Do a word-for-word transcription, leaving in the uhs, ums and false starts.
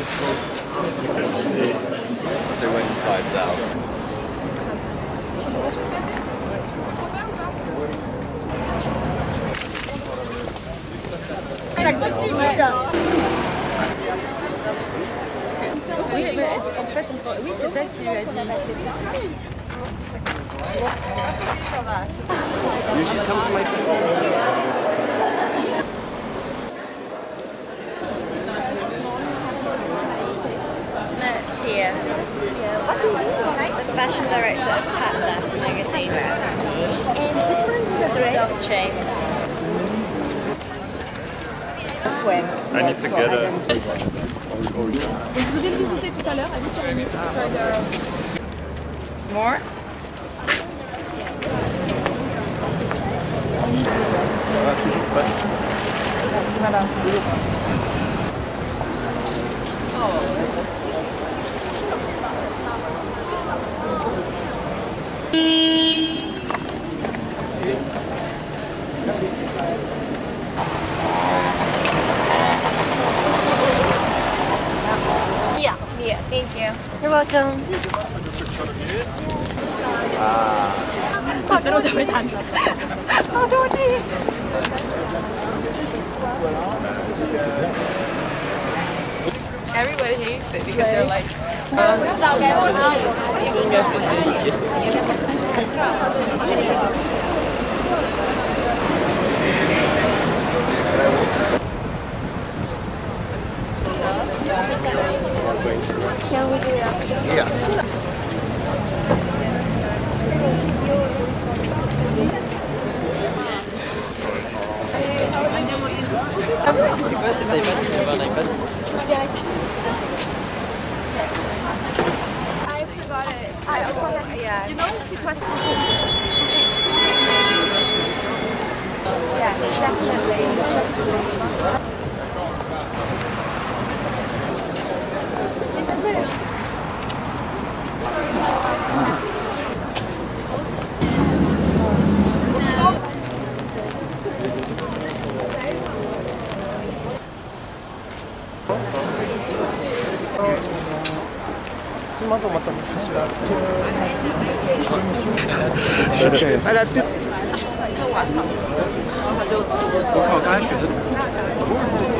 So when he finds out. Ça continue là. Oui, mais en fait, on peut... oui, c'est elle qui lui a dit. You should come to my Tia, the fashion director of Tatler magazine. Which one is the dress? Dolce. When? I need to get a... Vous voulez le visiter tout à l'heure à huit heures trente. More? Ah, toujours pas. Voilà. Yeah, yeah, thank you. You're welcome. Everybody hates it because they're like, um, Can we do that? Yeah. C'est quoi cet iPad? Tu veux un iPad? I forgot it. I, yeah. You know, it was... Yeah, definitely. Elle a tout. 我靠，我刚才学的。